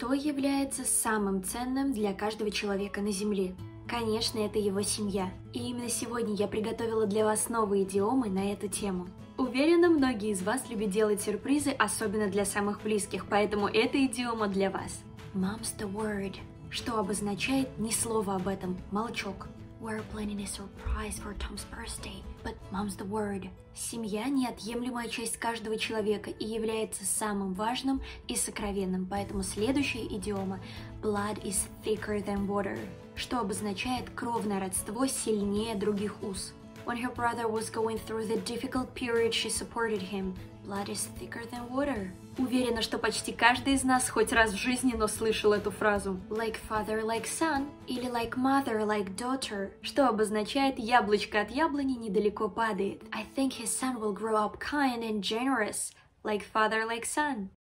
Что является самым ценным для каждого человека на Земле? Конечно, это его семья. И именно сегодня я приготовила для вас новые идиомы на эту тему. Уверена, многие из вас любят делать сюрпризы, особенно для самых близких, поэтому эта идиома для вас. Mom's the word, что обозначает ни слова об этом, молчок. We're planning a surprise for Tom's birthday, but mom's the word. Семья – неотъемлемая часть каждого человека и является самым важным и сокровенным, поэтому следующая идиома blood is thicker than water, что обозначает кровное родство сильнее других уз. When her brother was going through the difficult period, she supported him. Blood is thicker than water. Уверена, что почти каждый из нас хоть раз в жизни, но слышал эту фразу. Like father, like son, или like mother, like daughter, что обозначает яблочко от яблони недалеко падает. I think his son will grow up kind and generous, like father, like son.